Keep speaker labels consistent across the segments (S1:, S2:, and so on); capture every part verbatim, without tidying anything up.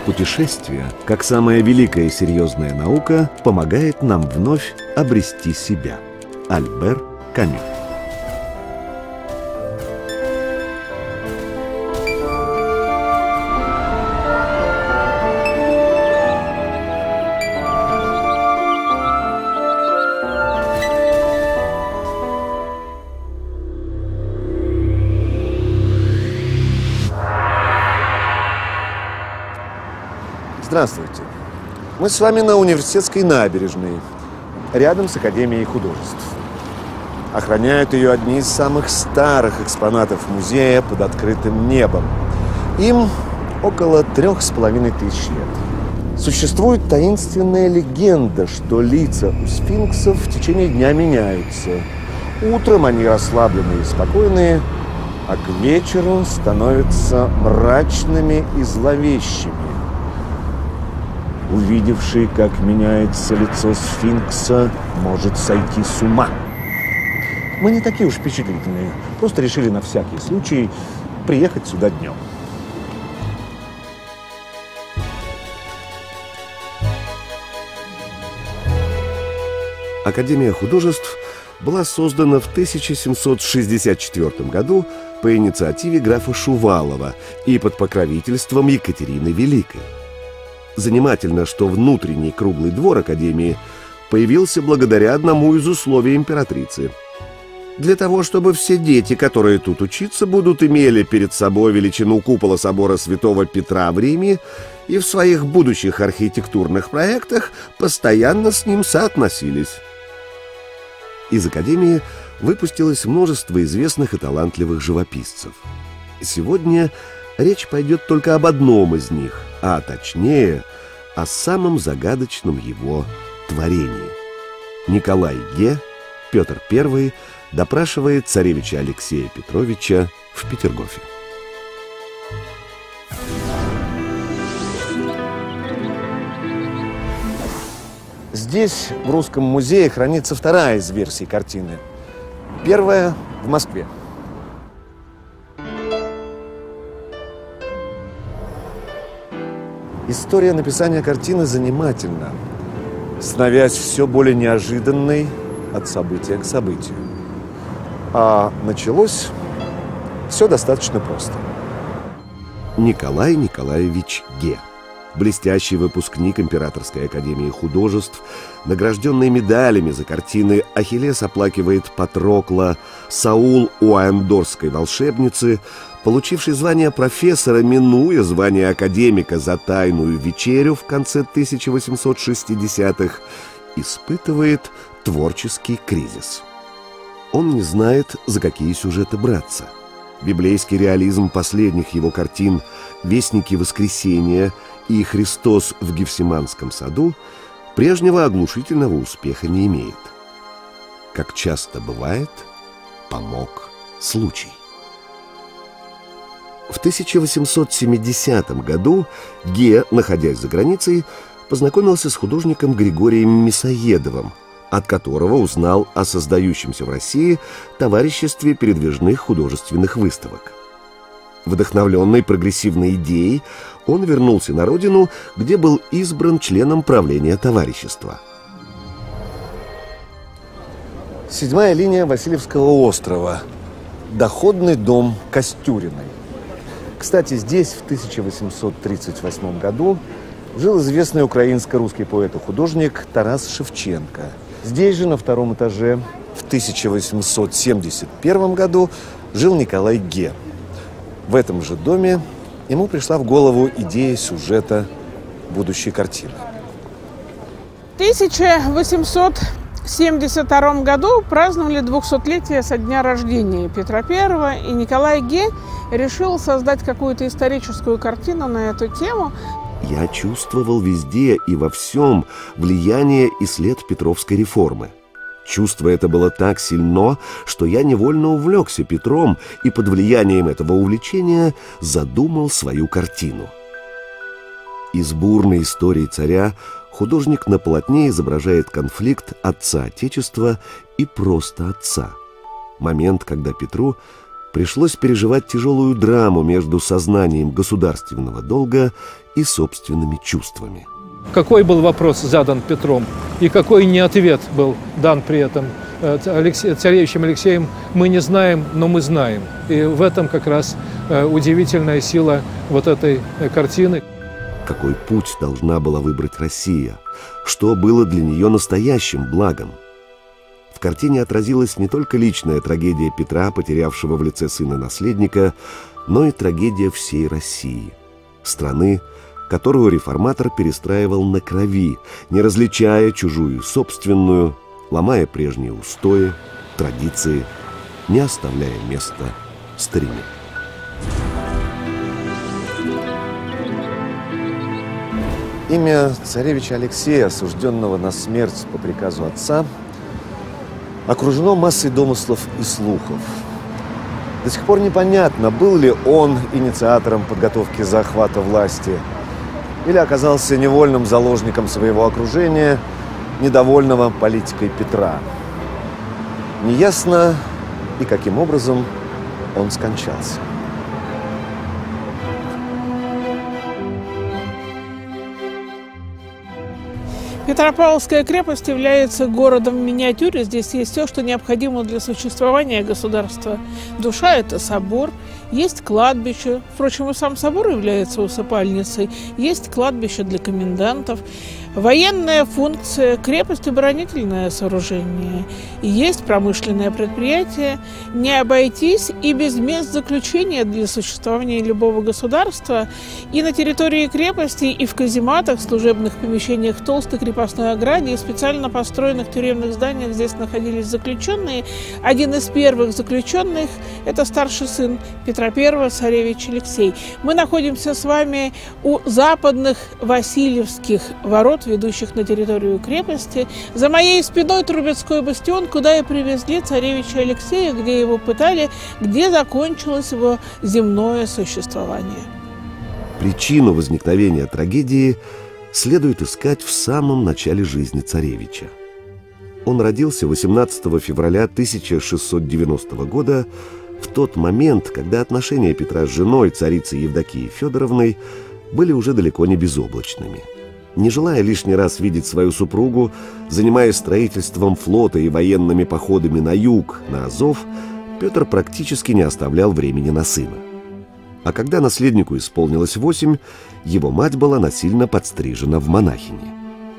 S1: Путешествие, как самая великая и серьезная наука, помогает нам вновь обрести себя. Альбер Камю.
S2: Здравствуйте. Мы с вами на Университетской набережной, рядом с Академией художеств. Охраняют ее одни из самых старых экспонатов музея под открытым небом. Им около трех с половиной тысяч лет. Существует таинственная легенда, что лица у сфинксов в течение дня меняются. Утром они расслабленные и спокойные, а к вечеру становятся мрачными и зловещими. Увидевший, как меняется лицо сфинкса, может сойти с ума. Мы не такие уж впечатлительные, просто решили на всякий случай приехать сюда днем.
S1: Академия художеств была создана в тысяча семьсот шестьдесят четвёртом году по инициативе графа Шувалова и под покровительством Екатерины Великой. Занимательно, что внутренний круглый двор Академии появился благодаря одному из условий императрицы. Для того, чтобы все дети, которые тут учиться будут, имели перед собой величину купола собора Святого Петра в Риме и в своих будущих архитектурных проектах постоянно с ним соотносились. Из Академии выпустилось множество известных и талантливых живописцев. Сегодня речь пойдет только об одном из них, а точнее, о самом загадочном его творении. Николай Ге, Петр Первый, допрашивает царевича Алексея Петровича в Петергофе.
S2: Здесь, в Русском музее, хранится вторая из версий картины. Первая в Москве. История написания картины занимательна, становясь все более неожиданной от события к событию. А началось все достаточно просто.
S1: Николай Николаевич Ге, блестящий выпускник Императорской академии художеств, награжденный медалями за картины «Ахиллес оплакивает Патрокла», «Саул у Аэндорской волшебницы», получивший звание профессора, минуя звание академика за «Тайную вечерю» в конце тысяча восемьсот шестидесятых, испытывает творческий кризис. Он не знает, за какие сюжеты браться. Библейский реализм последних его картин «Вестники воскресения» и «Христос в Гефсиманском саду» прежнего оглушительного успеха не имеет. Как часто бывает, помог случай. В тысяча восемьсот семидесятом году Ге, находясь за границей, познакомился с художником Григорием Мясоедовым, от которого узнал о создающемся в России товариществе передвижных художественных выставок. Вдохновленный прогрессивной идеей, он вернулся на родину, где был избран членом правления товарищества.
S2: Седьмая линия Васильевского острова. Доходный дом Костюриной. Кстати, здесь в тысяча восемьсот тридцать восьмом году жил известный украинско-русский поэт и художник Тарас Шевченко. Здесь же, на втором этаже, в тысяча восемьсот семьдесят первом году жил Николай Ге. В этом же доме ему пришла в голову идея сюжета будущей картины.
S3: В тысяча восемьсот семьдесят втором году праздновали двухсотлетие со дня рождения Петра Первого, и Николай Ге решил создать какую-то историческую картину на эту тему.
S1: Я чувствовал везде и во всем влияние и след Петровской реформы. Чувство это было так сильно, что я невольно увлекся Петром и под влиянием этого увлечения задумал свою картину. Из бурной истории царя художник на полотне изображает конфликт отца Отечества и просто отца. Момент, когда Петру пришлось переживать тяжелую драму между сознанием государственного долга и собственными чувствами.
S4: Какой был вопрос задан Петром и какой не ответ был дан при этом Алексей, царевичем Алексеем, мы не знаем, но мы знаем. И в этом как раз удивительная сила вот этой картины.
S1: Какой путь должна была выбрать Россия? Что было для нее настоящим благом? В картине отразилась не только личная трагедия Петра, потерявшего в лице сына-наследника, но и трагедия всей России, страны, которую реформатор перестраивал на крови, не различая чужую и собственную, ломая прежние устои, традиции, не оставляя места старине.
S2: Имя царевича Алексея, осужденного на смерть по приказу отца, окружено массой домыслов и слухов. До сих пор непонятно, был ли он инициатором подготовки захвата власти или оказался невольным заложником своего окружения, недовольного политикой Петра. Неясно и каким образом он скончался.
S3: Петропавловская крепость является городом в миниатюре. Здесь есть все, что необходимо для существования государства. Душа – это собор, есть кладбище. Впрочем, и сам собор является усыпальницей. Есть кладбище для комендантов. Военная функция, крепость – оборонительное сооружение. И есть промышленное предприятие. Не обойтись и без мест заключения для существования любого государства. И на территории крепости, и в казематах, служебных помещениях, толстой крепостной ограде и специально построенных тюремных зданиях здесь находились заключенные. Один из первых заключенных – это старший сын Петра Первого, царевич Алексей. Мы находимся с вами у западных Васильевских ворот, ведущих на территорию крепости. За моей спиной Трубецкой бастион, куда и привезли царевича Алексея, где его пытали, где закончилось его земное существование.
S1: Причину возникновения трагедии следует искать в самом начале жизни царевича. Он родился восемнадцатого февраля тысяча шестьсот девяностого года, в тот момент, когда отношения Петра с женой, царицей Евдокией Федоровной, были уже далеко не безоблачными. Не желая лишний раз видеть свою супругу, занимаясь строительством флота и военными походами на юг, на Азов, Петр практически не оставлял времени на сына. А когда наследнику исполнилось восемь, его мать была насильно подстрижена в монахини.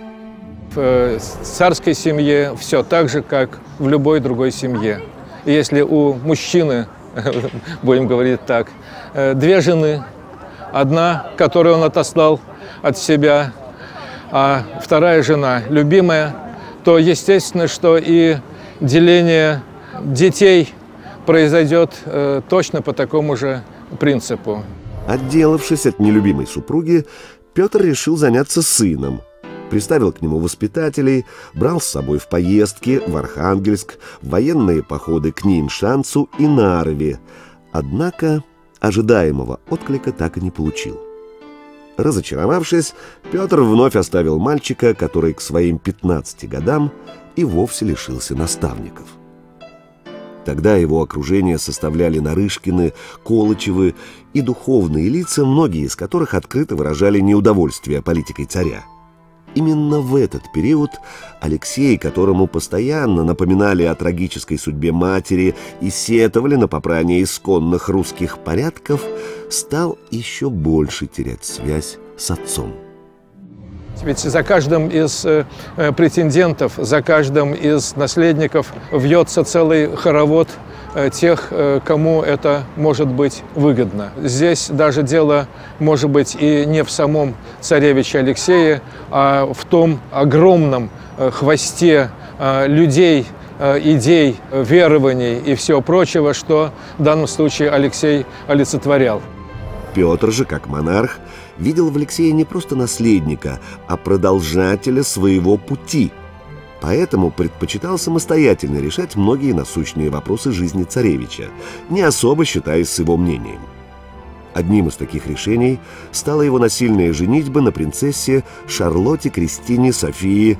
S4: В царской семье все так же, как в любой другой семье. И если у мужчины, будем говорить так, две жены, одна, которую он отослал от себя, а вторая жена любимая, то естественно, что и деление детей произойдет э, точно по такому же принципу.
S1: Отделавшись от нелюбимой супруги, Петр решил заняться сыном. Приставил к нему воспитателей, брал с собой в поездки в Архангельск, в военные походы к Неймшанцу и Нарве. Однако ожидаемого отклика так и не получил. Разочаровавшись, Петр вновь оставил мальчика, который к своим пятнадцати годам и вовсе лишился наставников. Тогда его окружение составляли Нарышкины, Колычевы и духовные лица, многие из которых открыто выражали неудовольствие политикой царя. Именно в этот период Алексей, которому постоянно напоминали о трагической судьбе матери и сетовали на попрание исконных русских порядков, стал еще больше терять связь с отцом.
S4: Ведь за каждым из э, претендентов, за каждым из наследников вьется целый хоровод э, тех, э, кому это может быть выгодно. Здесь даже дело может быть и не в самом царевиче Алексее, а в том огромном э, хвосте э, людей, э, идей, верований и всего прочего, что в данном случае Алексей олицетворял.
S1: Петр же, как монарх, видел в Алексее не просто наследника, а продолжателя своего пути. Поэтому предпочитал самостоятельно решать многие насущные вопросы жизни царевича, не особо считаясь с его мнением. Одним из таких решений стала его насильная женитьба на принцессе Шарлотте Кристине Софии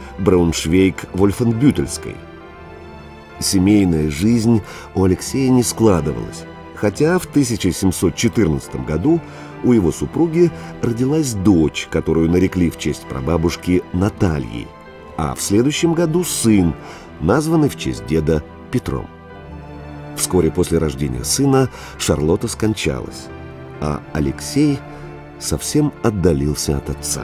S1: Брауншвейг-Вольфенбютельской. Семейная жизнь у Алексея не складывалась. Хотя в тысяча семьсот четырнадцатом году у его супруги родилась дочь, которую нарекли в честь прабабушки Натальей, а в следующем году сын, названный в честь деда Петром. Вскоре после рождения сына Шарлотта скончалась, а Алексей совсем отдалился от отца.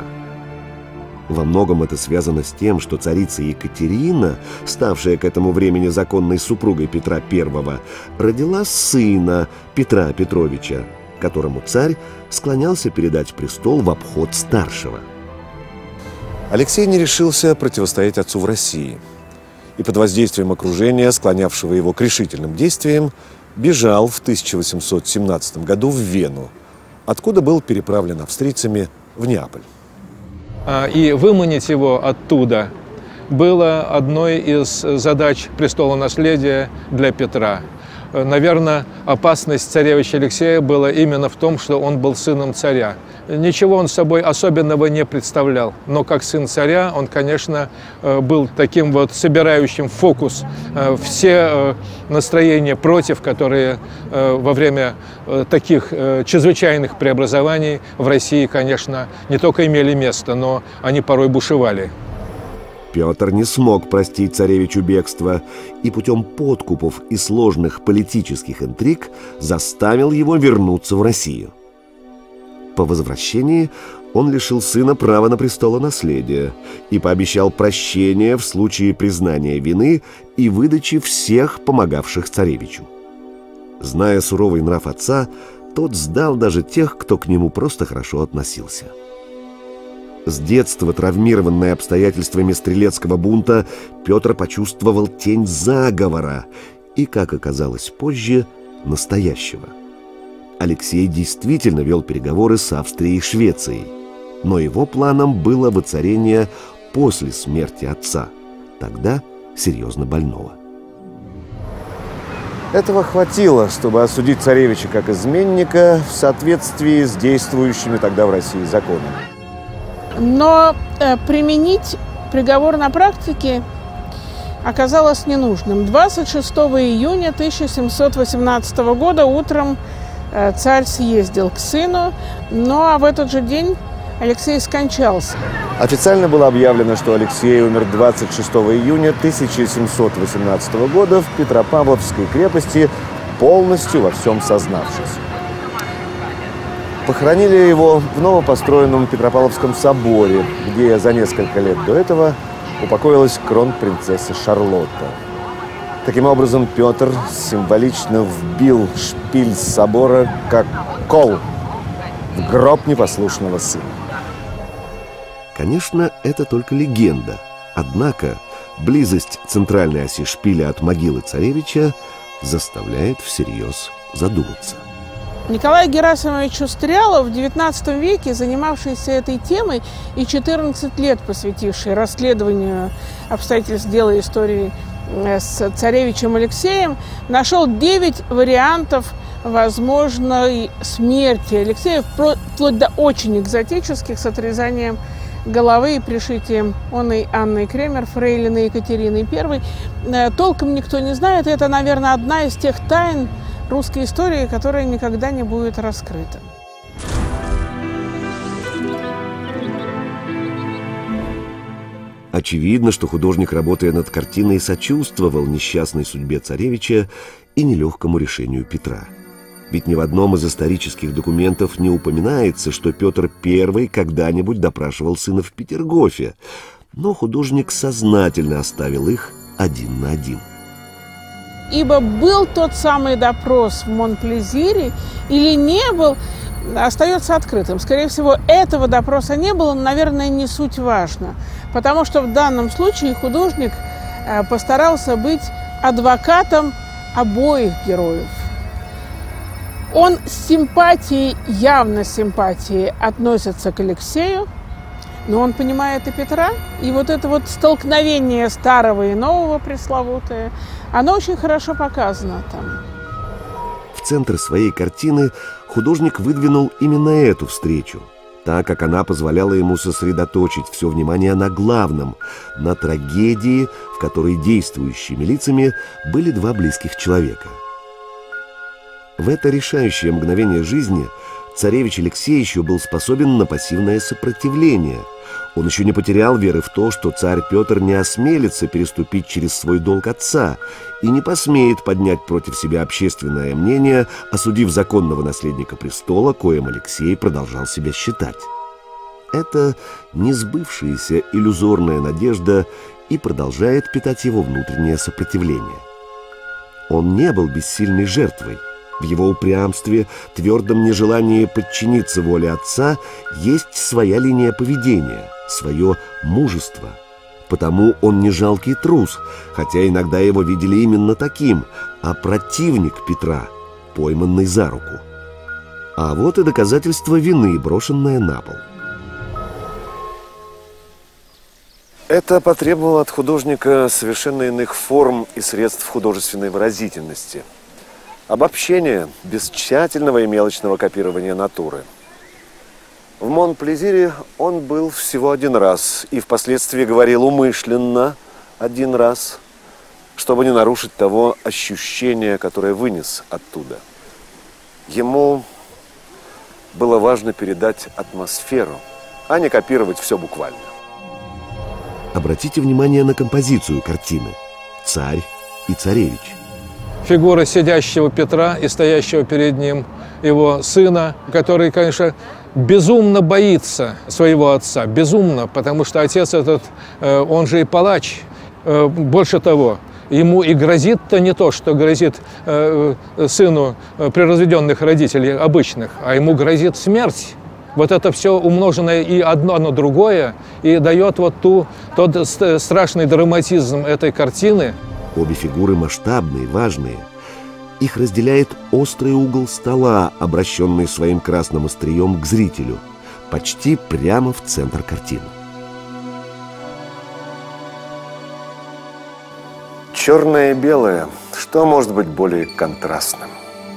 S1: Во многом это связано с тем, что царица Екатерина, ставшая к этому времени законной супругой Петра Первого, родила сына Петра Петровича, которому царь склонялся передать престол в обход старшего.
S2: Алексей не решился противостоять отцу в России и под воздействием окружения, склонявшего его к решительным действиям, бежал в тысяча восемьсот семнадцатом году в Вену, откуда был переправлен австрийцами в Неаполь.
S4: И выманить его оттуда было одной из задач престолонаследия для Петра. Наверное, опасность царевича Алексея была именно в том, что он был сыном царя. Ничего он собой особенного не представлял, но как сын царя он, конечно, был таким вот собирающим в фокус все настроения против, которые во время таких чрезвычайных преобразований в России, конечно, не только имели место, но они порой бушевали.
S1: Петр не смог простить царевичу бегство и путем подкупов и сложных политических интриг заставил его вернуться в Россию. По возвращении он лишил сына права на престолонаследие и пообещал прощение в случае признания вины и выдачи всех помогавших царевичу. Зная суровый нрав отца, тот сдал даже тех, кто к нему просто хорошо относился. С детства, травмированный обстоятельствами стрелецкого бунта, Петр почувствовал тень заговора и, как оказалось позже, настоящего. Алексей действительно вел переговоры с Австрией и Швецией, но его планом было воцарение после смерти отца, тогда серьезно больного.
S2: Этого хватило, чтобы осудить царевича как изменника в соответствии с действующими тогда в России законами.
S3: Но э, применить приговор на практике оказалось ненужным. двадцать шестого июня тысяча семьсот восемнадцатого года утром э, царь съездил к сыну, но в этот же день Алексей скончался.
S2: Официально было объявлено, что Алексей умер двадцать шестого июня тысяча семьсот восемнадцатого года в Петропавловской крепости, полностью во всем сознавшись. Похоронили его в новопостроенном Петропавловском соборе, где за несколько лет до этого упокоилась кронпринцесса Шарлотта. Таким образом, Петр символично вбил шпиль собора, как кол, в гроб непослушного сына.
S1: Конечно, это только легенда. Однако близость центральной оси шпиля от могилы царевича заставляет всерьез задуматься.
S3: Николай Герасимович Устрялов, в девятнадцатом веке занимавшийся этой темой и четырнадцать лет посвятивший расследованию обстоятельств дела истории с царевичем Алексеем, нашел девять вариантов возможной смерти Алексея, вплоть до очень экзотических, с отрезанием головы и пришитием оной Анны Кремер, фрейлины Екатерины Первой. Толком никто не знает. Это, наверное, одна из тех тайн русской истории, которая никогда не будет раскрыта.
S1: Очевидно, что художник, работая над картиной, сочувствовал несчастной судьбе царевича и нелегкому решению Петра. Ведь ни в одном из исторических документов не упоминается, что Петр Первый когда-нибудь допрашивал сына в Петергофе, но художник сознательно оставил их один на один.
S3: Ибо был тот самый допрос в Монплезире или не был, остается открытым. Скорее всего, этого допроса не было, но, наверное, не суть важно. Потому что в данном случае художник постарался быть адвокатом обоих героев. Он с симпатией, явно с симпатией относится к Алексею, но он понимает и Петра. И вот это вот столкновение старого и нового пресловутое, оно очень хорошо показано там.
S1: В центр своей картины художник выдвинул именно эту встречу, так как она позволяла ему сосредоточить все внимание на главном, на трагедии, в которой действующими лицами были два близких человека. В это решающее мгновение жизни царевич Алексей еще был способен на пассивное сопротивление. Он еще не потерял веры в то, что царь Петр не осмелится переступить через свой долг отца и не посмеет поднять против себя общественное мнение, осудив законного наследника престола, коим Алексей продолжал себя считать. Это несбывшаяся иллюзорная надежда и продолжает питать его внутреннее сопротивление. Он не был бессильной жертвой. В его упрямстве, твердом нежелании подчиниться воле отца есть своя линия поведения, свое мужество. Потому он не жалкий трус, хотя иногда его видели именно таким, а противник Петра, пойманный за руку. А вот и доказательство вины, брошенное на пол.
S2: Это потребовало от художника совершенно иных форм и средств художественной выразительности. Обобщение без тщательного и мелочного копирования натуры. В Монплезире он был всего один раз и впоследствии говорил умышленно один раз, чтобы не нарушить того ощущения, которое вынес оттуда. Ему было важно передать атмосферу, а не копировать все буквально.
S1: Обратите внимание на композицию картины «Царь и царевич».
S4: Фигура сидящего Петра и стоящего перед ним его сына, который, конечно, безумно боится своего отца, безумно, потому что отец этот, он же и палач. Больше того, ему и грозит-то не то, что грозит сыну приразведенных родителей обычных, а ему грозит смерть. Вот это все умноженное и одно на другое, и дает вот ту, тот страшный драматизм этой картины.
S1: Обе фигуры масштабные, важные. Их разделяет острый угол стола, обращенный своим красным острием к зрителю, почти прямо в центр картины.
S2: Черное и белое. Что может быть более контрастным?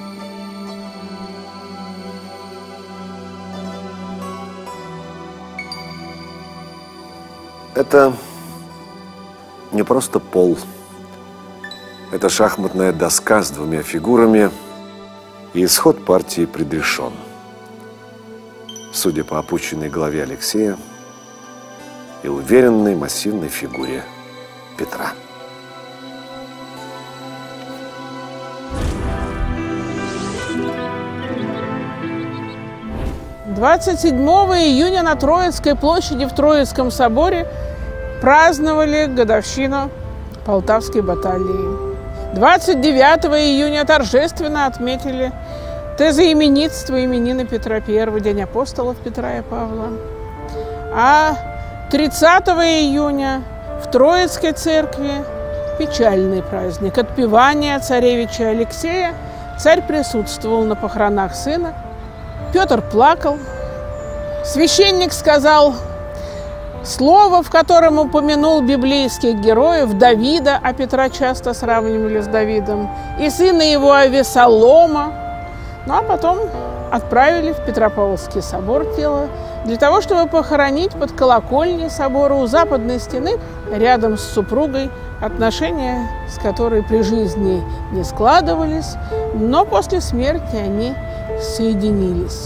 S2: Это не просто пол. Это шахматная доска с двумя фигурами, и исход партии предрешен. Судя по опущенной голове Алексея и уверенной массивной фигуре Петра.
S3: двадцать седьмого июня на Троицкой площади в Троицком соборе праздновали годовщину Полтавской баталии. двадцать девятого июня торжественно отметили тезоименитство именины Петра Первого, День апостолов Петра и Павла. А тридцатого июня в Троицкой церкви печальный праздник – отпевание царевича Алексея. Царь присутствовал на похоронах сына. Петр плакал. Священник сказал слово, в котором упомянул библейских героев Давида, а Петра часто сравнивали с Давидом, и сына его Авесолома. Ну а потом отправили в Петропавловский собор тело для того, чтобы похоронить под колокольней собора у западной стены рядом с супругой, отношения с которой при жизни не складывались, но после смерти они соединились.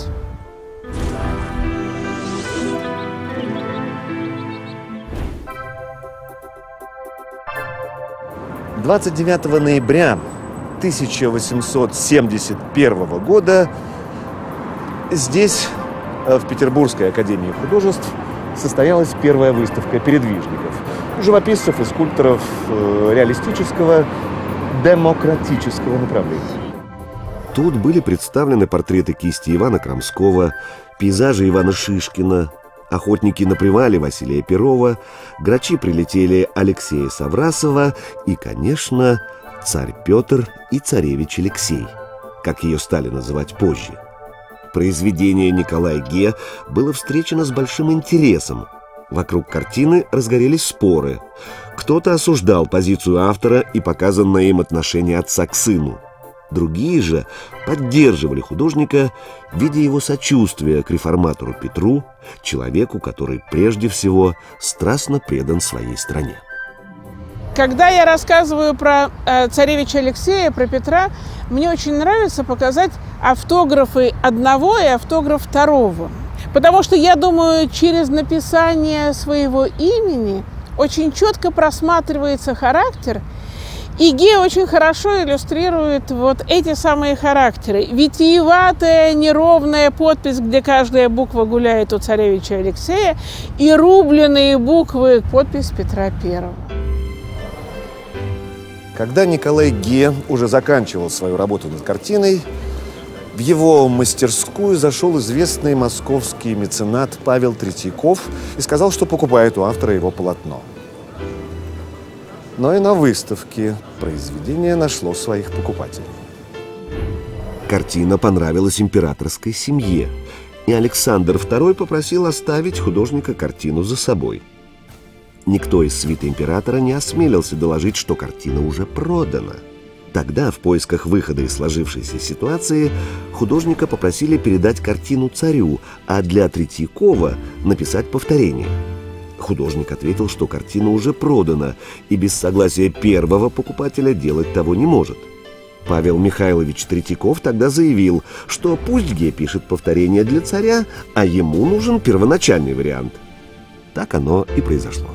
S2: двадцать девятого ноября тысяча восемьсот семьдесят первого года здесь, в Петербургской академии художеств, состоялась первая выставка передвижников, живописцев и скульпторов реалистического, демократического направления.
S1: Тут были представлены портреты кисти Ивана Крамского, пейзажи Ивана Шишкина, охотники на привале Василия Перова, грачи прилетели Алексея Саврасова и, конечно, царь Петр и царевич Алексей, как ее стали называть позже. Произведение Николая Ге было встречено с большим интересом. Вокруг картины разгорелись споры. Кто-то осуждал позицию автора и показанное им отношение отца к сыну. Другие же поддерживали художника, видя его сочувствие к реформатору Петру, человеку, который прежде всего страстно предан своей стране.
S3: Когда я рассказываю про э, царевича Алексея, про Петра, мне очень нравится показать автографы одного и автограф второго. Потому что, я думаю, через написание своего имени очень четко просматривается характер, и Ге очень хорошо иллюстрирует вот эти самые характеры. Витиеватая, неровная подпись, где каждая буква гуляет у царевича Алексея, и рубленые буквы, подпись Петра Первого.
S2: Когда Николай Ге уже заканчивал свою работу над картиной, в его мастерскую зашел известный московский меценат Павел Третьяков и сказал, что покупает у автора его полотно. Но и на выставке произведение нашло своих покупателей.
S1: Картина понравилась императорской семье, и Александр Второй попросил оставить художника картину за собой. Никто из свиты императора не осмелился доложить, что картина уже продана. Тогда, в поисках выхода из сложившейся ситуации, художника попросили передать картину царю, а для Третьякова написать повторение. Художник ответил, что картина уже продана, и без согласия первого покупателя делать того не может. Павел Михайлович Третьяков тогда заявил, что пусть Ге пишет повторение для царя, а ему нужен первоначальный вариант. Так оно и произошло.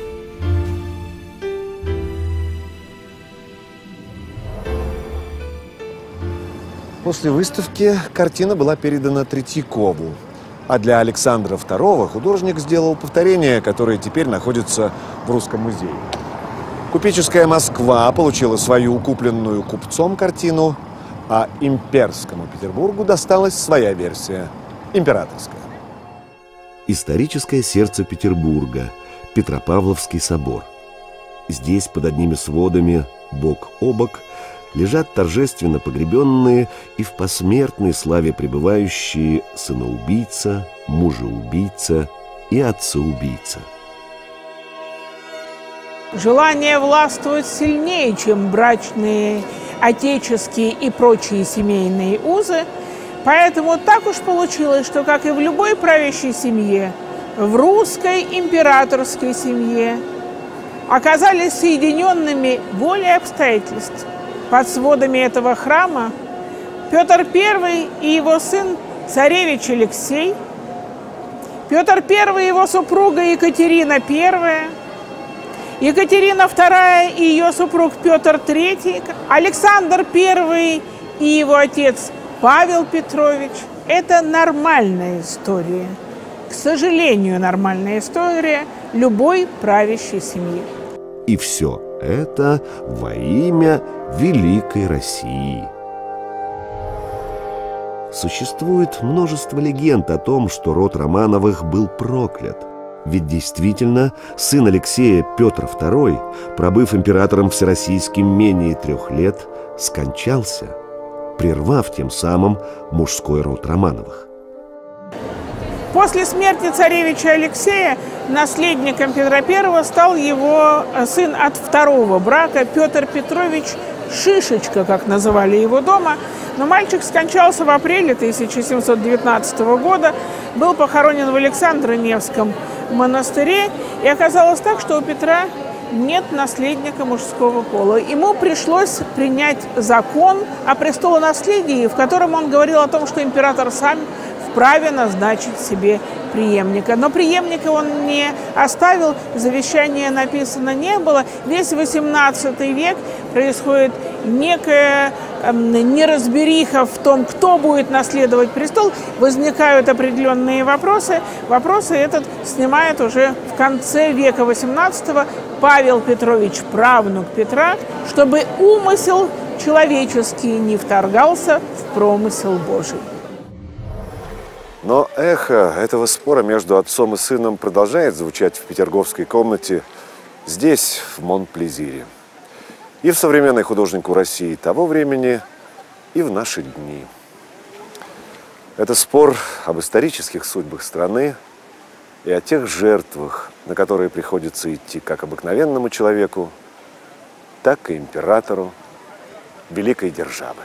S2: После выставки картина была передана Третьякову, а для Александра Второго художник сделал повторение, которое теперь находится в Русском музее. Купеческая Москва получила свою купленную купцом картину, а имперскому Петербургу досталась своя версия – императорская.
S1: Историческое сердце Петербурга – Петропавловский собор. Здесь под одними сводами, бок о бок, лежат торжественно погребенные и в посмертной славе пребывающие сыноубийца, мужеубийца и отцеубийца.
S3: Желание властвовать сильнее, чем брачные, отеческие и прочие семейные узы. Поэтому так уж получилось, что, как и в любой правящей семье, в русской императорской семье оказались соединенными волей обстоятельств. Под сводами этого храма Петр Первый и его сын царевич Алексей, Петр Первый и его супруга Екатерина Первая, Екатерина Вторая и ее супруг Петр Третий, Александр Первый и его отец Павел Петрович. Это нормальная история. К сожалению, нормальная история любой правящей семьи.
S1: И все это во имя великой России. Существует множество легенд о том, что род Романовых был проклят. Ведь действительно, сын Алексея Петр Второй, пробыв императором всероссийским менее трех лет, скончался, прервав тем самым мужской род Романовых.
S3: После смерти царевича Алексея наследником Петра Первого стал его сын от второго брака Петр Петрович Шишечка, как называли его дома. Но мальчик скончался в апреле тысяча семьсот девятнадцатого года, был похоронен в Александро-Невском монастыре, и оказалось так, что у Петра нет наследника мужского пола. Ему пришлось принять закон о престолонаследии, в котором он говорил о том, что император сам вправе назначить себе преемника. Но преемника он не оставил, завещания написано не было. Весь восемнадцатый век происходит некая э, неразбериха в том, кто будет наследовать престол. Возникают определенные вопросы. Вопросы этот снимает уже в конце века восемнадцатого Павел Петрович, правнук Петра, чтобы умысел человеческий не вторгался в промысел Божий.
S2: Но эхо этого спора между отцом и сыном продолжает звучать в петерговской комнате здесь, в Монплезире. И в современной художнику России того времени, и в наши дни. Это спор об исторических судьбах страны и о тех жертвах, на которые приходится идти как обыкновенному человеку, так и императору великой державы.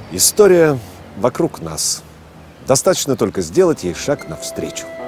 S2: История вокруг нас. Достаточно только сделать ей шаг навстречу.